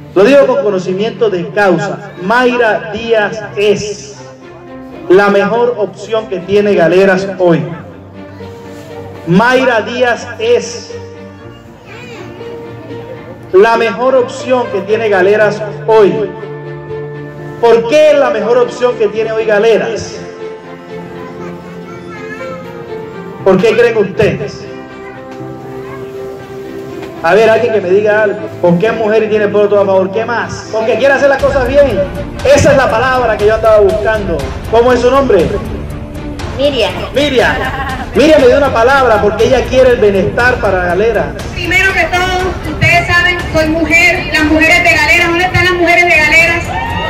Lo digo con conocimiento de causa. Mayra Díaz es la mejor opción que tiene Galeras hoy. Mayra Díaz es la mejor opción que tiene Galeras hoy. ¿Por qué es la mejor opción que tiene hoy Galeras? ¿Por qué creen ustedes? A ver, alguien que me diga algo. ¿Por qué mujer tiene el pueblo todo a favor? ¿Qué más? Porque quiere hacer las cosas bien. Esa es la palabra que yo andaba buscando. ¿Cómo es su nombre? Miriam. Miriam. Miriam me dio una palabra porque ella quiere el bienestar para Galeras. Primero que todo, ustedes saben, soy mujer. Las mujeres de Galeras, ¿dónde están las mujeres de Galeras?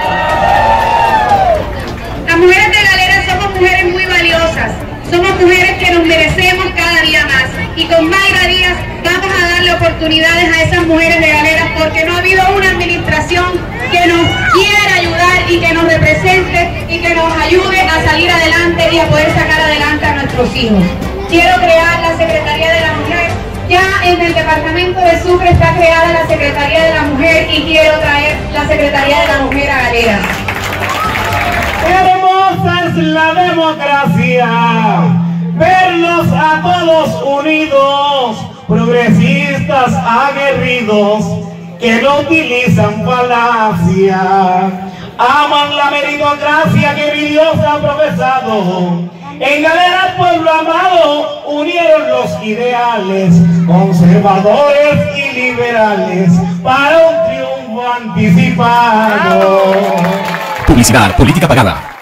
Las mujeres de Galeras somos mujeres muy valiosas. Somos mujeres que nos merecemos cada día más. Y con Mayra Díaz vamos a darle oportunidades a esas mujeres de Galeras, porque no ha habido una administración que nos quiera ayudar y que nos represente y que nos ayude a salir adelante y a poder sacar adelante a nuestros hijos. Quiero crear la Secretaría de la Mujer. Ya en el departamento de Sucre está creada la Secretaría de la Mujer y quiero traer la Secretaría de la Mujer a Galeras. Hermosa es la democracia, verlos a todos unidos, progresistas aguerridos que no utilizan falacia, aman la meritocracia que mi Dios ha profesado. En Galeras, pueblo amado, unieron los ideales conservadores y liberales para un triunfo anticipado. Publicidad, política pagada.